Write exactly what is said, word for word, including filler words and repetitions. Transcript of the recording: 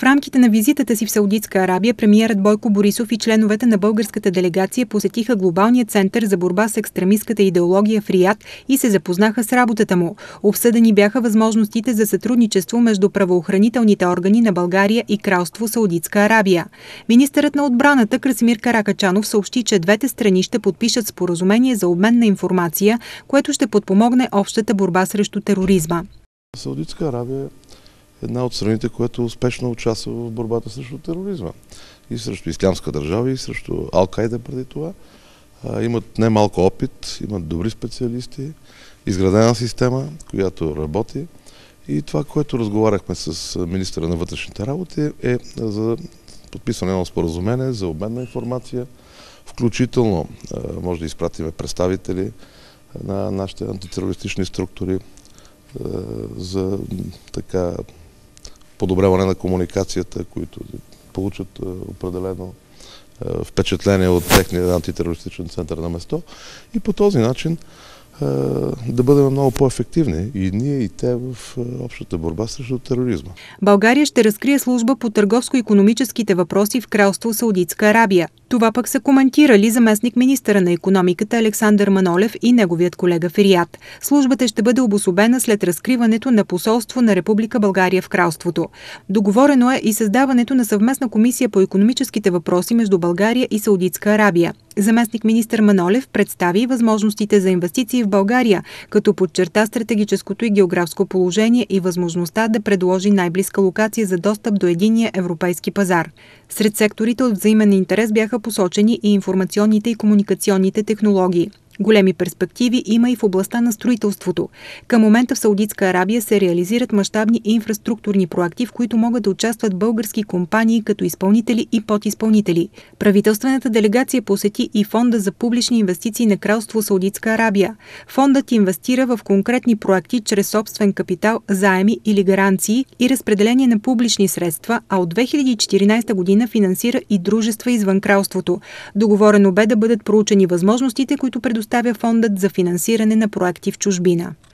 В рамките на визитата си в Саудитска Арабия, премиерът Бойко Борисов и членовете на българската делегация посетиха Глобалния център за борба с екстремистката идеология в Риад и се запознаха с работата му. Обсъдени бяха възможностите за сътрудничество между правоохранителните органи на България и Кралство Саудитска Арабия. Министърът на отбраната Красимир Каракачанов съобщи, че двете страни ще подпишат споразумение за обмен на информация, което ще подпомогне общата борба срещу тероризма. Саудитска Арабия е една от страните, която успешно участва в борбата срещу тероризма. И срещу Ислямска държава, и срещу Ал-Кайда преди това. Имат немалко опит, имат добри специалисти, изградена система, която работи. И това, което разговаряхме с министъра на вътрешните работи, е за подписване на споразумение за обмен на информация. Включително може да изпратиме представители на нашите антитерористични структури за така подобряване на комуникацията, които получат определено впечатление от техния антитерористичен център на место и по този начин да бъдем много по-ефективни и ние, и те в общата борба срещу тероризма. България ще разкрие служба по търговско-икономическите въпроси в Кралство Саудитска Арабия. Това пък са коментирали заместник министъра на икономиката Александър Манолев и неговият колега в Риад. Службата ще бъде обособена след разкриването на посолство на Република България в кралството. Договорено е и създаването на съвместна комисия по икономическите въпроси между България и Саудитска Арабия. Заместник министър Манолев представи възможностите за инвестиции в България, като подчерта стратегическото и географско положение и възможността да предложи най-близка локация за достъп до единния европейски пазар. Сред секторите от взаимен интерес бяха посочени и информационните и комуникационните технологии. Големи перспективи има и в областта на строителството. Към момента в Саудитска Арабия се реализират мащабни инфраструктурни проекти, в които могат да участват български компании като изпълнители и подизпълнители. Правителствената делегация посети и Фонда за публични инвестиции на Кралство Саудитска Арабия. Фондът инвестира в конкретни проекти чрез собствен капитал, заеми или гаранции и разпределение на публични средства, а от две хиляди и четиринадесета година финансира и дружества извън кралството. Договорено бе да бъдат проучени възможностите, които предоставя фондът за финансиране на проекти в чужбина.